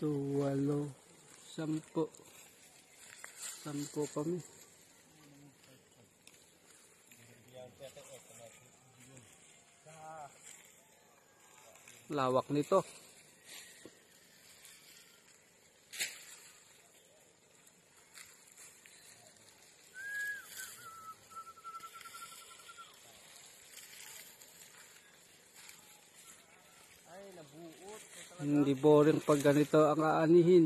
Ito, 8, 10. 10 kami. Lawak nito. Hindi boring pag ganito ang aanihin.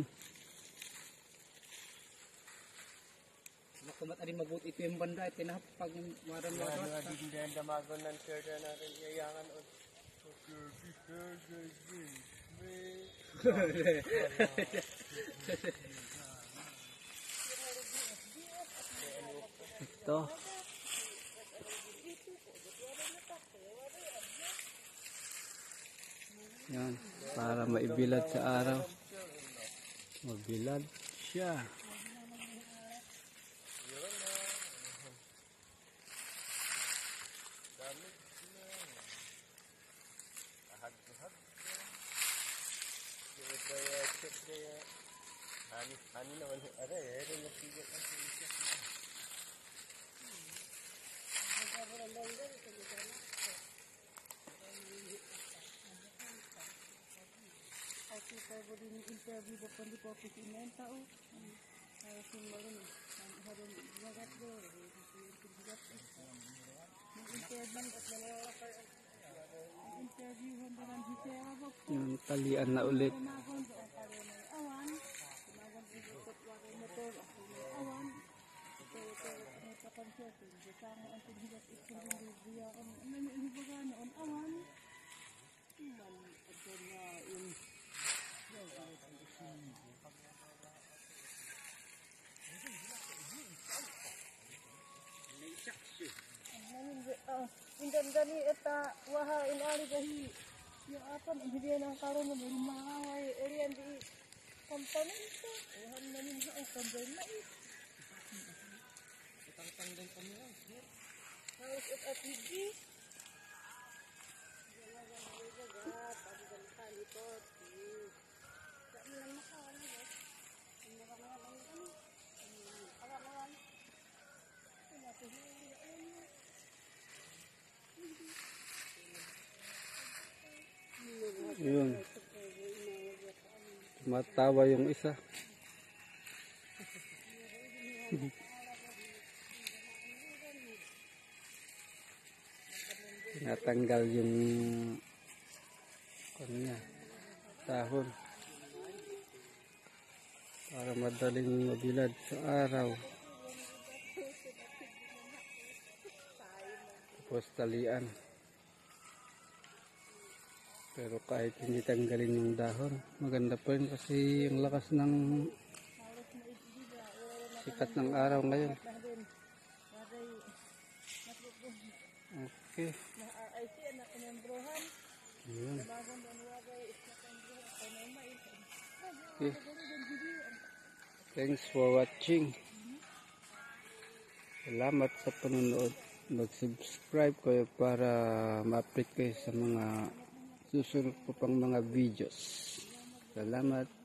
Nakumat ari mabuti ito yung banda ito na pag maran-maran. Hindi din damagon ng shirt na natin iyayangan o. Ito. Yan, para maibilad sa araw. Mabilad siya. Hani naman are eh nagsigil ang siya. Aku kalau di interview bukan di office ini tahu. Saya simbolin harus jagat deh. Interview dengan bicara bukan. Yung talian na ulit. Awan, ikut warga motor awan. Itu konsultan. Bersama untuk hidup ikut dia on ini bukan on awan. Dan adanya ini. Indan gani eta waha in ali gahi ya apan ibigay ng karon ng mahaway area di komponente wahan namin sa kambay na Itang tanggal kami lang. harus at higi Yun. Tumatawa yung isa. Tinatanggal yung kanya, dahon para madaling mabilad sa araw. Tapos talian. Pero kahit hindi tanggalin yung dahon, maganda pa rin kasi yung lakas ng sikat ng araw ngayon. Okay. Yun. Okay. Thanks for watching. Salamat sa panonood. Mag-subscribe kayo para ma-update kayo sa mga susunod ko pang mga videos. Salamat.